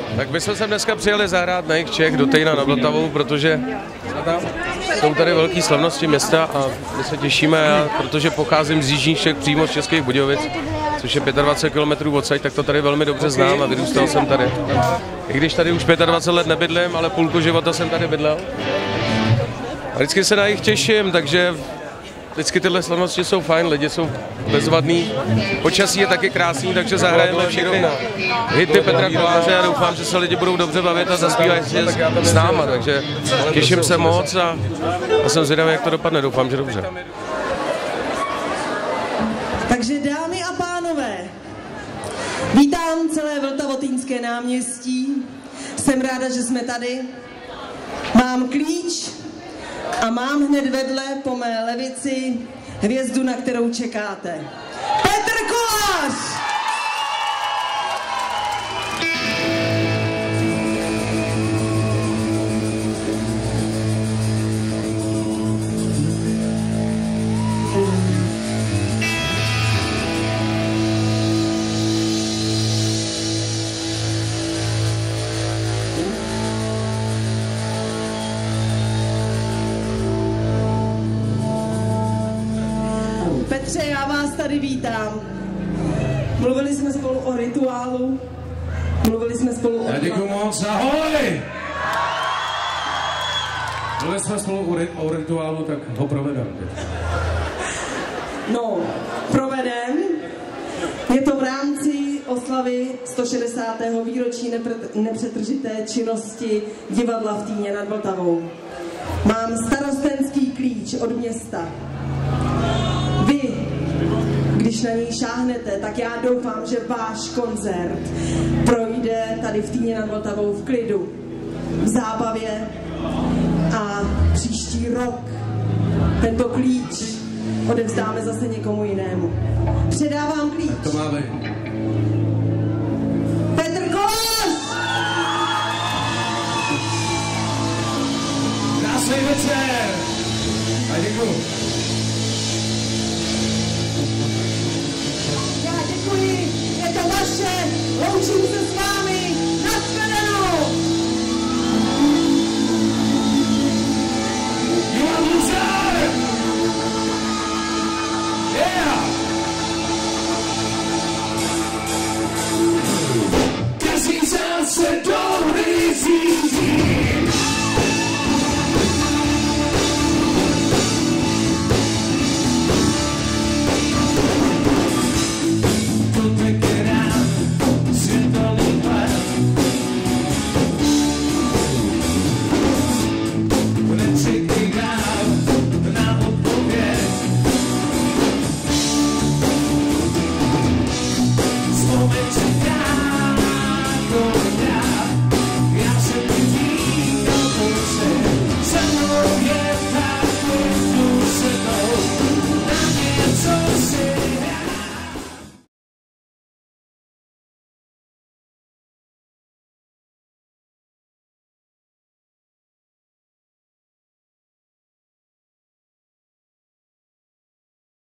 Tak my jsme sem dneska přijeli zahrát na jejich Čech do Tejna nad Vltavou, protože jsou tady velké slavnosti města a my se těšíme, protože pocházím z jižních Čech, přímo z Českých Budějovic, což je 25 km odsaď, tak to tady velmi dobře znám a vyrůstal jsem tady. I když tady už 25 let nebydlím, ale půlku života jsem tady bydlel. A vždycky se na jich těším, takže vždycky tyhle slavnosti jsou fajn, lidi jsou bezvadný, počasí je taky krásný, takže zahrajeme všechny hity Petra Koláře a doufám, že se lidi budou dobře bavit a zaspívají si s náma, takže těším se moc a jsem zvědavý, jak to dopadne, doufám, že dobře. Takže dámy a pánové, vítám celé Vltavotýnské náměstí, jsem ráda, že jsme tady, mám klíč a mám hned vedle po mé levici hvězdu, na kterou čekáte. Petr Kolář! Petře, já vás tady vítám. Mluvili jsme spolu o rituálu, mluvili jsme spolu o... Já děkuju moc, ahoj! Mluvili jsme spolu o rituálu, tak ho provedem. No, provedem. Je to v rámci oslavy 160. výročí nepřetržité činnosti divadla v Týně nad Vltavou. Mám starostenský klíč od města. Vy, když na něj šáhnete, tak já doufám, že váš koncert projde tady v Týně nad Vltavou v klidu, v zábavě a příští rok tento klíč odevzdáme zase někomu jinému. Předávám klíč. To máme.